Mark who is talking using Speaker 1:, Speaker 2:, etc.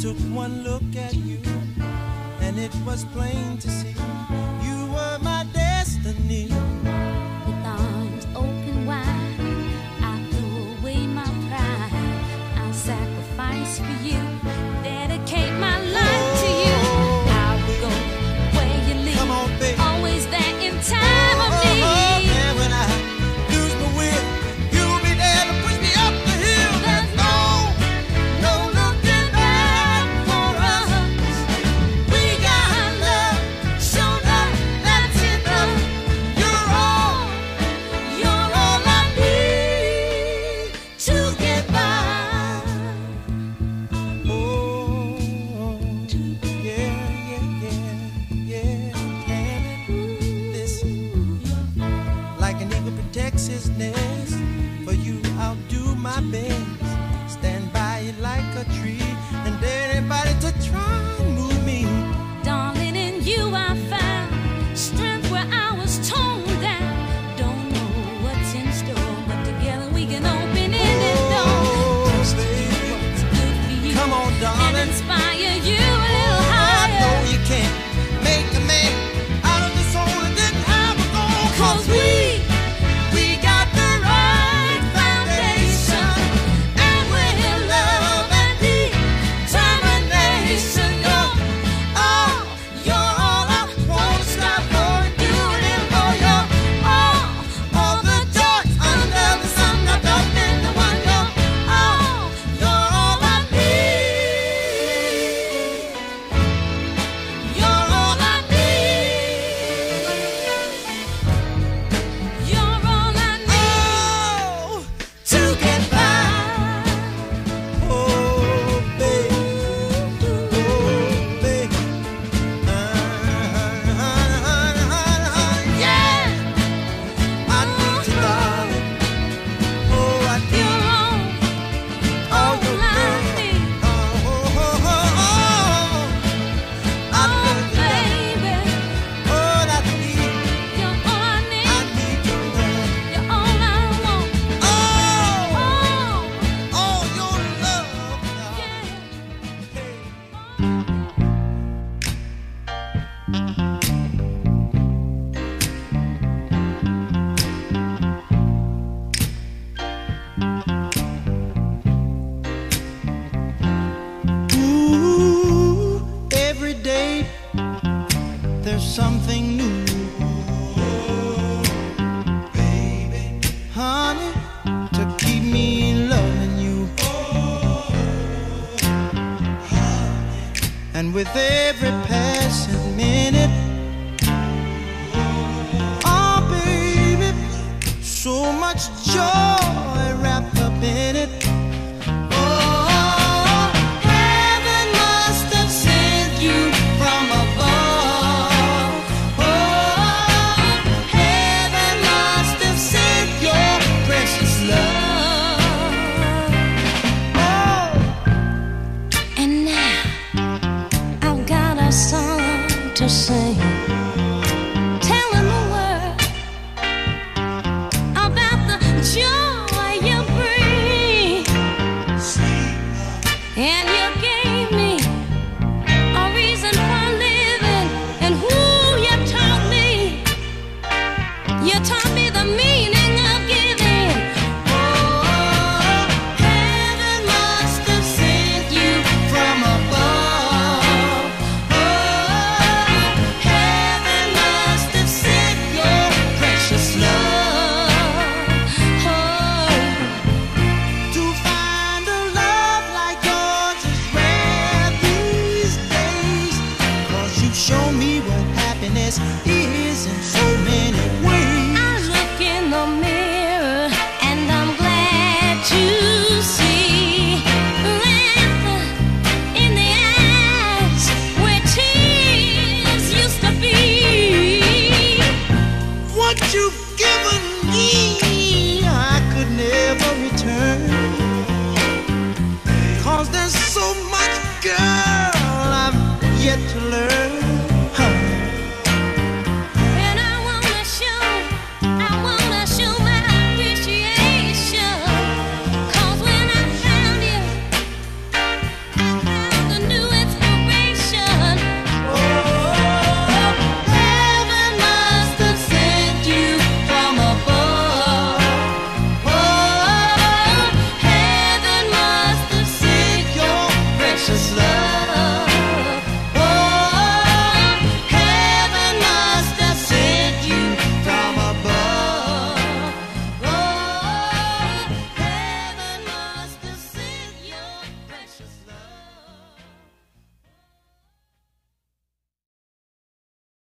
Speaker 1: took one look at you, and it was plain to see you were my destiny.
Speaker 2: With arms open wide, I threw away my pride. I'll sacrifice for you, dedicate my life to you. I will go where you lead.
Speaker 1: Come on, baby.
Speaker 2: Always there in time of need.
Speaker 1: And when I lose my will, you'll be there to push me up the hill. There's no looking back for us. We got love, show love, that's enough. You're all I need to get by. Oh, yeah. Listen, like an eagle protects his nest, for you I'll do my best. Stand by you like a tree, and anybody to try and move me.
Speaker 2: Darling, in you I found strength where I was torn down. Don't know what's in store, but together we can open any door. Just to do what's good for you.
Speaker 1: Come on, darling.
Speaker 2: And inspire you a little
Speaker 1: I
Speaker 2: higher.
Speaker 1: know you can't make a man out of the soul and then have a goal.
Speaker 2: 'Cause we got the right foundation, and we're love and determination. You're all I won't stop for, and do it for you. All the joys under the sun wrapped up in the one. You're all I need. You're all I need. You're all I need to get by.
Speaker 1: Oh, baby.
Speaker 2: Yeah,
Speaker 1: I need you, darling. Oh, I need
Speaker 2: you're all I need.
Speaker 1: I
Speaker 2: Oh,
Speaker 1: need you,
Speaker 2: baby,
Speaker 1: all I need.
Speaker 2: you're all I
Speaker 1: I
Speaker 2: need.
Speaker 1: need your love.
Speaker 2: You're all I want.
Speaker 1: Oh, your love.
Speaker 2: Yeah.
Speaker 1: Ooh, every day there's something new. Baby, honey, to keep me loving you. And with every passing minute, oh baby, so much joy wrapped up in it. Oh, heaven must have sent you from above. Oh, heaven must have sent your precious love. Oh,
Speaker 2: And now I've got a song to sing, telling the world about the joy you bring, and you give